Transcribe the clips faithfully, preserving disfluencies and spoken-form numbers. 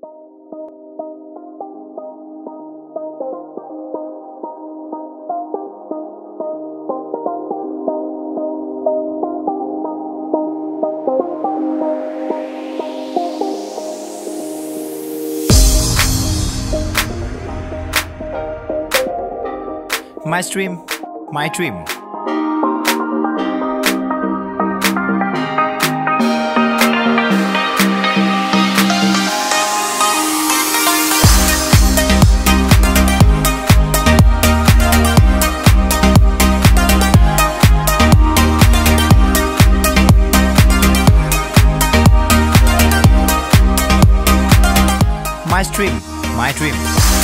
My stream, my dream. My stream, my dream.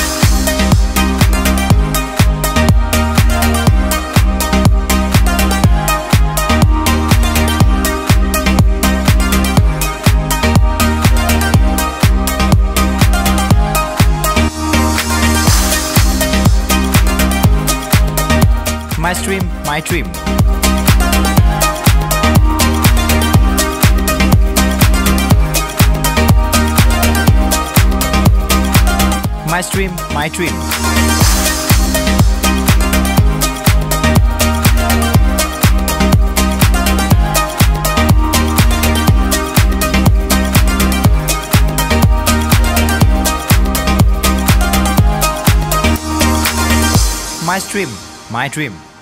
My stream, my dream. My stream, my dream. My stream, my dream.